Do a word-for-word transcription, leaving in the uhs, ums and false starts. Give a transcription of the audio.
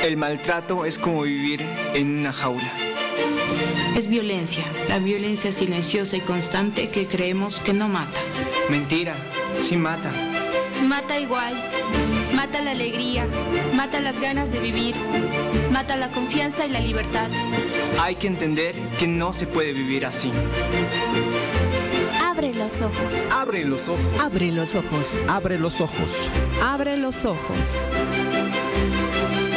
El maltrato es como vivir en una jaula. Es violencia, la violencia silenciosa y constante que creemos que no mata. Mentira, sí mata. Mata igual, mata la alegría, mata las ganas de vivir, mata la confianza y la libertad. Hay que entender que no se puede vivir así. Abre los ojos. Abre los ojos. Abre los ojos. Abre los ojos. Abre los ojos.